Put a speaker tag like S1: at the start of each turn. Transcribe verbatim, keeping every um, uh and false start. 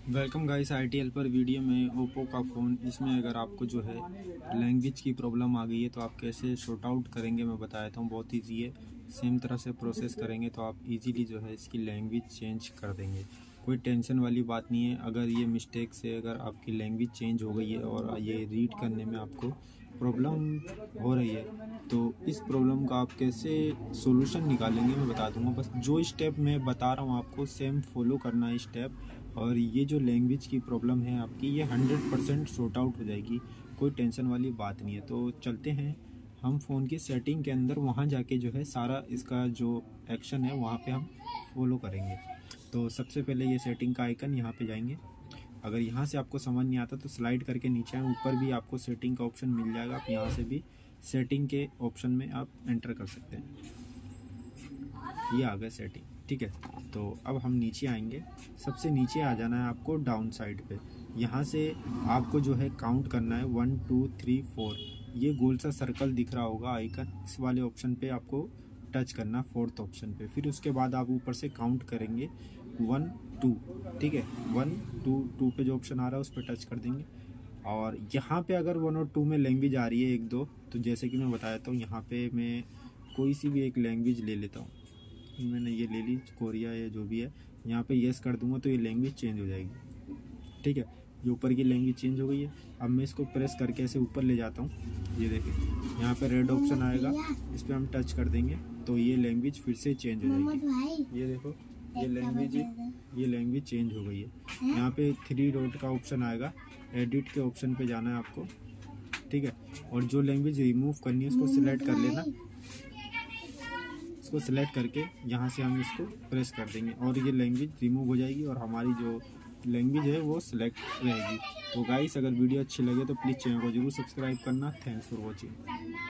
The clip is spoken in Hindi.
S1: Welcome guys I T L पर वीडियो में ओप्पो का फ़ोन। इसमें अगर आपको जो है लैंग्वेज की प्रॉब्लम आ गई है तो आप कैसे शॉर्ट आउट करेंगे मैं बता देता हूँ। बहुत ईजी है, सेम तरह से प्रोसेस करेंगे तो आप इजीली जो है इसकी लैंग्वेज चेंज कर देंगे। कोई टेंशन वाली बात नहीं है। अगर ये मिस्टेक से अगर आपकी लैंग्वेज चेंज हो गई है और ये रीड करने में आपको प्रॉब्लम हो रही है तो इस प्रॉब्लम का आप कैसे सॉल्यूशन निकालेंगे मैं बता दूंगा। बस जो स्टेप मैं बता रहा हूँ आपको सेम फॉलो करना है स्टेप, और ये जो लैंग्वेज की प्रॉब्लम है आपकी ये हंड्रेड परसेंट सॉर्ट आउट हो जाएगी। कोई टेंशन वाली बात नहीं है। तो चलते हैं हम फ़ोन की सेटिंग के अंदर, वहाँ जाके जो है सारा इसका जो एक्शन है वहाँ पे हम फॉलो करेंगे। तो सबसे पहले ये सेटिंग का आइकन यहाँ पे जाएंगे। अगर यहाँ से आपको समझ नहीं आता तो स्लाइड करके नीचे आए, ऊपर भी आपको सेटिंग का ऑप्शन मिल जाएगा। आप यहाँ से भी सेटिंग के ऑप्शन में आप एंटर कर सकते हैं। ये आ गया सेटिंग, ठीक है। तो अब हम नीचे आएंगे। सबसे नीचे आ जाना है आपको डाउन साइड पे। यहाँ से आपको जो है काउंट करना है वन टू थ्री फोर। ये गोल सा सर्कल दिख रहा होगा आइकन, इस वाले ऑप्शन पे आपको टच करना, फोर्थ ऑप्शन पे। फिर उसके बाद आप ऊपर से काउंट करेंगे वन टू, ठीक है। वन टू टू पे जो ऑप्शन आ रहा है उस पर टच कर देंगे। और यहाँ पे अगर वन और टू में लैंग्वेज आ रही है एक दो, तो जैसे कि मैं बताया था यहाँ पे मैं कोई सी भी एक लैंग्वेज ले लेता हूँ। मैंने ये ले ली, कोरिया या जो भी है। यहाँ पे यस कर दूंगा तो ये लैंग्वेज चेंज हो जाएगी, ठीक है। ये ऊपर की लैंग्वेज चेंज हो गई है। अब मैं इसको प्रेस करके ऐसे ऊपर ले जाता हूँ। ये देखिए यहाँ पे रेड ऑप्शन आएगा, इस पर हम टच कर देंगे तो ये लैंग्वेज फिर से चेंज हो जाएगी। ये देखो ये लैंग्वेज ये लैंग्वेज चेंज हो गई है। यहाँ पे थ्री डॉट का ऑप्शन आएगा, एडिट के ऑप्शन पे जाना है आपको, ठीक है। और जो लैंग्वेज रिमूव करनी है उसको सिलेक्ट कर लेना। इसको सिलेक्ट करके यहाँ से हम इसको प्रेस कर देंगे और ये लैंग्वेज रिमूव हो जाएगी और हमारी जो लैंग्वेज है वो सिलेक्ट रहेगी। तो गाइस अगर वीडियो अच्छी लगे तो प्लीज़ चैनल को जरूर सब्सक्राइब करना। Thanks for watching.